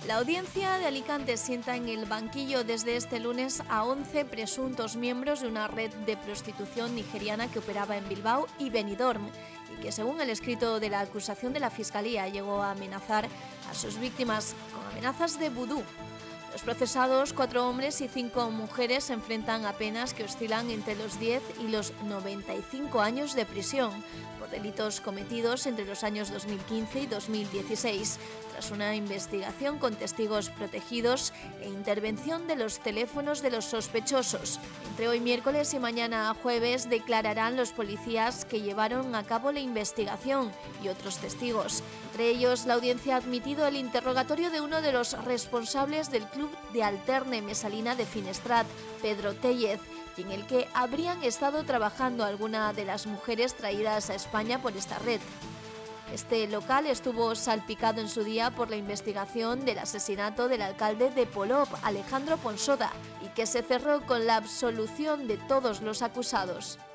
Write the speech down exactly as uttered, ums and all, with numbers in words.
La audiencia de Alicante sienta en el banquillo desde este lunes a once presuntos miembros de una red de prostitución nigeriana que operaba en Bilbao y Benidorm y que, según el escrito de la acusación de la Fiscalía, llegó a amenazar a sus víctimas con amenazas de vudú. Los procesados, cuatro hombres y cinco mujeres, se enfrentan a penas que oscilan entre los diez y los noventa y cinco años de prisión por delitos cometidos entre los años dos mil quince y dos mil dieciséis, tras una investigación con testigos protegidos e intervención de los teléfonos de los sospechosos. Entre hoy miércoles y mañana jueves declararán los policías que llevaron a cabo la investigación y otros testigos. Entre ellos, la audiencia ha admitido el interrogatorio de uno de los responsables del club de Alterne Mesalina de Finestrat, Pedro Tellez, y en el que habrían estado trabajando alguna de las mujeres traídas a España por esta red. Este local estuvo salpicado en su día por la investigación del asesinato del alcalde de Polop, Alejandro Ponsoda, y que se cerró con la absolución de todos los acusados.